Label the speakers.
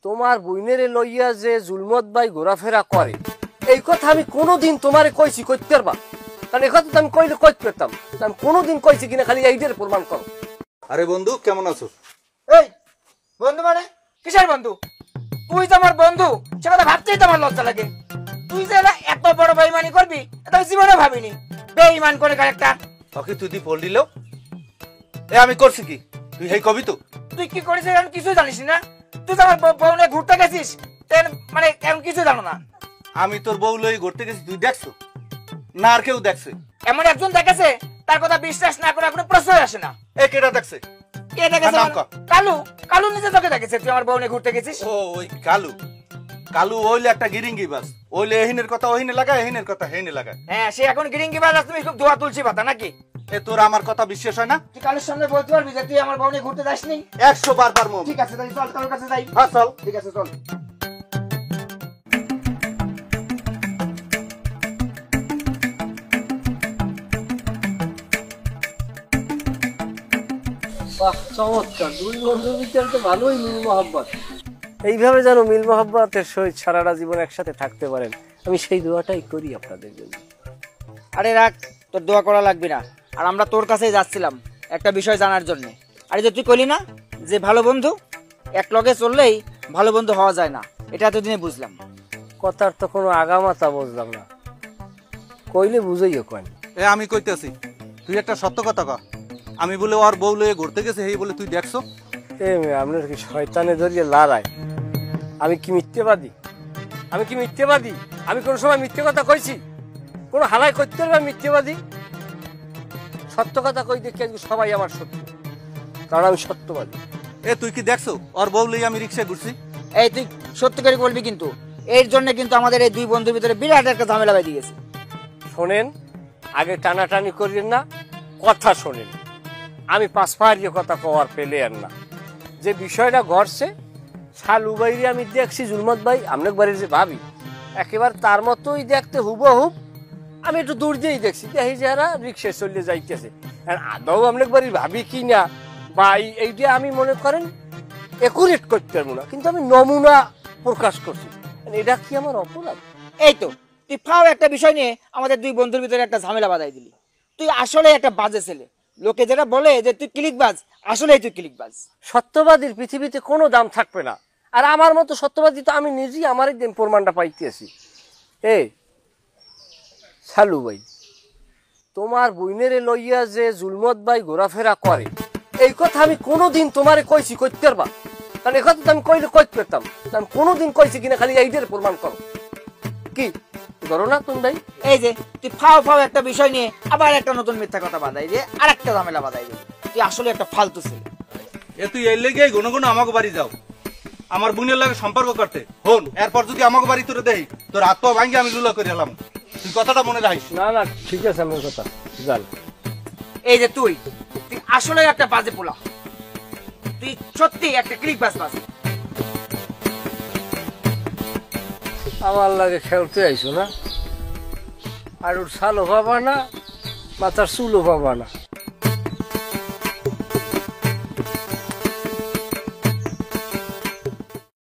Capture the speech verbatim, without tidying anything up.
Speaker 1: তোমার বইনেরে লইয়া যে জুলমত ভাই ঘোরাফেরা করে এই কথা আমি কোনোদিন তোমারে কইছি কইতে পারবা? কারণ এই কথা তো আমি কইলে কইতে পারতাম, আমি কোনোদিন কইছি কিনা খালি এইটার প্রমাণ করো।
Speaker 2: আরে বন্ধু কেমন আছো?
Speaker 3: এই বন্ধু মানে কিসের বন্ধু? তুই তো আমার বন্ধু, সে কথা ভাবতেই তো আমার লজ্জা লাগে। তুই যে এত বড় বেঈমানি করবি এটা জীবনে ভাবিনি। বেঈমান করে একটা
Speaker 2: ওকে তুই দি বল দিল এ আমি করছি কি? তুই হেই কবি তো
Speaker 3: তুই কি করেছিস আমি কিছুই জানিস না। তুই তো আমার বউনে ঘুরতে গেছিস, মানে এমন কিছু জানো না।
Speaker 2: আমি তোর বউ লই ঘুরতে গেছি, তুই দেখছো না আর কেউ দেখছে?
Speaker 3: এমন একজন দেখেছে তার কথা বিশ্বাস না করে কোনো প্রশ্নই আসে না।
Speaker 2: এ কেডা দেখছে?
Speaker 3: কে দেখেছে? কালু। কালু নিজে তোকে দেখেছে তুই আমার বউনে ঘুরতে গেছিস।
Speaker 2: ও ওই কালু। কালু হইলে একটা গিরিঙ্গি বাস, ওইলে এহিনের কথা ওহিনে লাগায়, এহিনের কথা হেনে লাগায়।
Speaker 3: হ্যাঁ সে এখন গিরিঙ্গি বাস, তুমি খুব ধোয়া তুলছি পাতা নাকি?
Speaker 2: এ তোর আমার কথা বিশ্বাস হয় না?
Speaker 3: তুই কালুর সামনে বলতে পারবি যে তুই আমার বউনে ঘুরতে যাসনি?
Speaker 2: একশো বার বার মো।
Speaker 3: ঠিক আছে তাই চল কালুর কাছে যাই।
Speaker 2: হ্যাঁ চল।
Speaker 3: ঠিক আছে চল।
Speaker 1: বাহ চমৎকার, দুই বন্ধুর ভিতরে তো ভালোই মিল মহব্বত। এইভাবে যেন মিল মহব্বতের সহিত সারাটা জীবন একসাথে থাকতে পারেন, আমি সেই দোয়াটাই করি আপনাদের জন্য।
Speaker 3: আরে রাখ, তোর দোয়া করা লাগবে না। আর আমরা তোর কাছেই যাচ্ছিলাম একটা বিষয় জানার জন্য। আরে যে তুই কইলি না যে ভালো বন্ধু এক লগে চললেই ভালো বন্ধু হওয়া যায় না, এটা এতদিনে বুঝলাম।
Speaker 1: কথার তো কোনো আগামাতা বুঝলাম না, কইলে বুঝাইও কেন?
Speaker 2: এ আমি কইতেছি তুই একটা সত্য কথা কর। আমি বলে ওর বউ লয়ে ঘুরতে গেছে হেই বলে তুই দেখছো?
Speaker 1: এ আপনার কি শয়তানে ধরিয়ে লড়াই? আমি কি মিথ্যেবাদী? আমি কি মিথ্যেবাদী? আমি কোন সময় মিথ্যে কথা কইছি? কোন হালাই করতে পারবে মিথ্যেবাদী? সত্য কথা কই দেখি আজকে সবাই আমার সত্য, কারণ আমি সত্যবাদী।
Speaker 2: এ তুই কি দেখছো ওর বউ লই আমি রিক্সায় ঘুরছি?
Speaker 3: এই তুই সত্যি করে বলবি কিন্তু, এর জন্য কিন্তু আমাদের এই দুই বন্ধুর ভিতরে বিরাট একটা ঝামেলা বাঁধে গেছে।
Speaker 1: শোনেন, আগে টানাটানি করিয়েন না, কথা শোনেন। আমি পাঁচ পাহাড়িয়ে কথা কওয়ার পেলে আর না। যে বিষয়টা ঘটছে শালু বাইরে আমি দেখছি জুলমত ভাই আপনার বাড়ির যে ভাবি একেবারে তার মতোই দেখতে হুবহুব। আমি একটু দূর দিয়েই দেখছি দেখি যারা রিক্সায় চলে যাইতেছে, আদৌ আপনার বাড়ির ভাবি কি না বা এইটা আমি মনে করেন একুরেট করতে পারবো না, কিন্তু আমি নমুনা প্রকাশ করছি। এটা কি আমার অপরাধ?
Speaker 3: এই তো তুই ফাও একটা বিষয় নিয়ে আমাদের দুই বন্ধুর ভিতরে একটা ঝামেলা বাঁধাই দিলি। তুই আসলে একটা বাজে ছেলে। লোকে যেটা বলে যে তুই ক্লিকবাজ, আসলেই তুই ক্লিকবাজ।
Speaker 1: সত্যবাদীর পৃথিবীতে কোনো দাম থাকবে না, আর আমার মতো সত্যবাদী তো আমি নিজেই আমারই দিন প্রমাণটা পাইতেছি। এ শালু ভাই, তোমার বইনেরে লইয়া যে জুলমত ভাই ঘোরাফেরা করে এই কথা আমি কোনোদিন তোমারে কইছি কইতে পারবা? কারণ এই কথা তো আমি কইলে কইতে পারতাম, আমি কোনোদিন কইছি কিনা খালি এইটার প্রমাণ করো। কি করো না তুমি ভাই?
Speaker 3: এই যে তুই ফাও ফাও একটা বিষয় নিয়ে আবার একটা নতুন মিথ্যা কথা বাঁধাই দিয়ে আর একটা ঝামেলা বাঁধাই দিয়ে, তুই আসলে একটা ফালতু ছেলে।
Speaker 2: এ তুই এর লেগে ঘন ঘন আমাকে বাড়ি যাও আমার বোনের লাগে সম্পর্ক করতে। হন এরপর যদি আমাকে বাড়ি তোরে দেই তোর হাত পা ভাঙ্গি আমি লুলা করে এলাম। তুই কথাটা মনে রাখিস।
Speaker 1: না না ঠিক আছে, আমার কথা জান।
Speaker 3: এই যে তুই তুই আসলে একটা বাজে পোলা, তুই সত্যি একটা ক্লিকবাজ বাজ।
Speaker 1: আমার লাগে খেলতে আইসো না, আর ওর শালও পাবা না, মাথার চুলও পাবা না।